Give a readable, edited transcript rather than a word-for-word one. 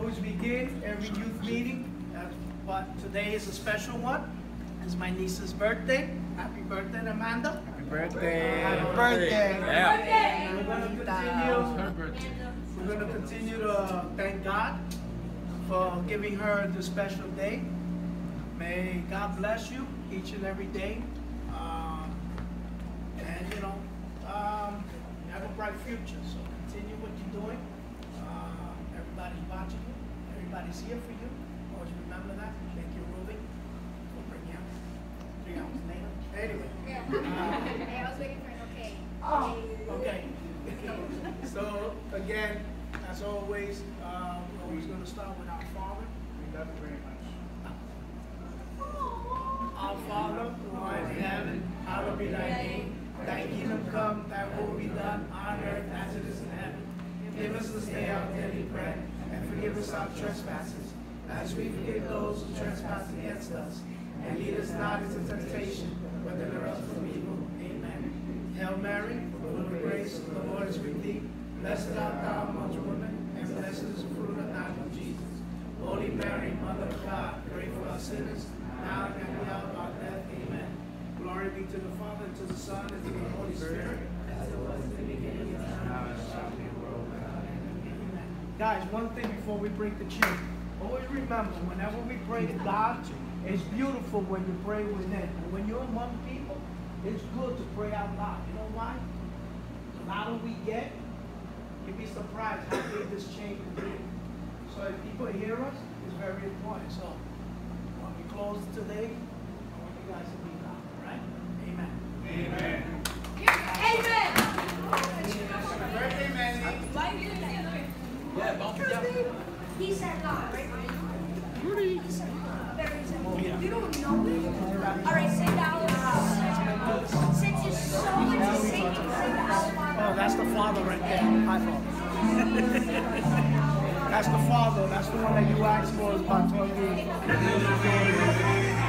always begin every youth meeting, but today is a special one. It's my niece's birthday. Happy birthday, Amanda. Happy birthday. Happy birthday. Yeah. We're going to continue to thank God for giving her this special day. May God bless you each and every day. And you know, you have a bright future, so continue what you're doing. Everybody's watching you. Everybody's here for you. Always remember that. Thank you, Ruby, for bringing out 3 hours later. Anyway. Hey, I was waiting for an okay. Oh, okay. So again, as always, we're always going to start with our Father. We love you very much. Our Father, who art in heaven, hallowed be thy name. Thy kingdom come, thy will be done on earth as it is in heaven. Give us this day our daily bread, and forgive us our trespasses, as we forgive those who trespass against us. And lead us not into temptation, but deliver us from evil. Amen. Hail Mary, full of grace, the Lord is with thee. Blessed art thou amongst women, and blessed is the fruit of thy womb, Jesus. Holy Mary, Mother of God, pray for us sinners, now and at the hour of our death. Amen. Glory be to the Father, and to the Son, and to the Holy Spirit, as it was in the beginning, is now, and shall be, world without end. Amen. Guys, one thing before we break the chain. Always remember, whenever we pray to God, it's beautiful when you pray within. And when you're among people, it's good to pray out loud. You know why? The louder we get, you'd be surprised how big this chain can be. So if people hear us, it's very important. So when we close today, I want you guys to be loud, all right? Amen. Amen. Amen. Happy birthday, Manny. Yeah, bump it down. He said God, right? Rudy. He said God. Very simple. Oh, yeah. You don't know it? All right, say dollars. Since you're so into singing, say dollars. Oh, that's the Father right there. High Father. That's the Father. That's the one that you asked for is about 12 years.